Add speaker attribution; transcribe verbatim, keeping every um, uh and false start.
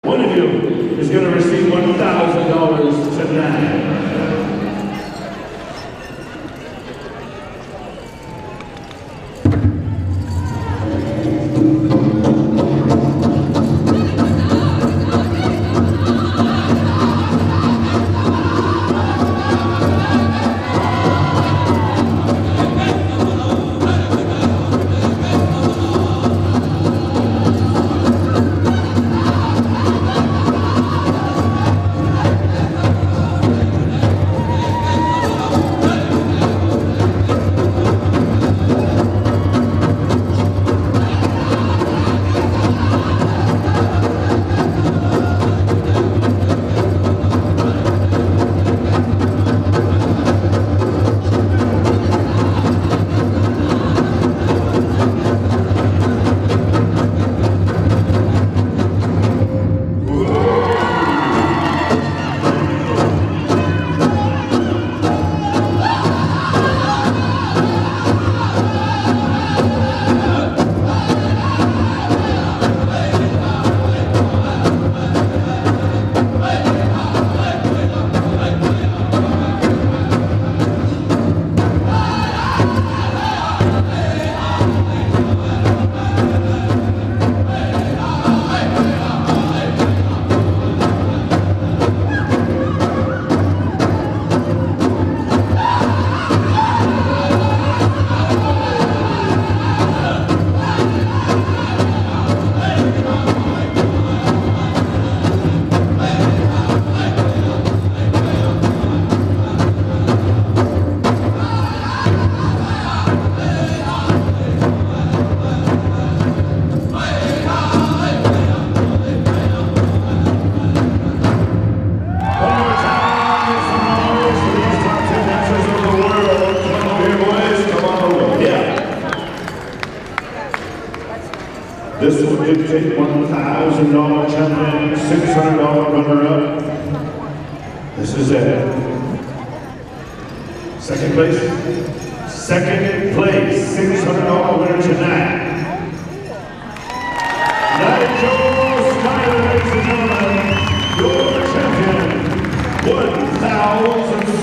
Speaker 1: One of you is going to receive one thousand dollars tonight. This will dictate one thousand dollar champion, six hundred dollar runner-up. This is it. Second place. Second place, six hundred dollar winner tonight. Nigel Snyder, ladies and gentlemen, your champion, one thousand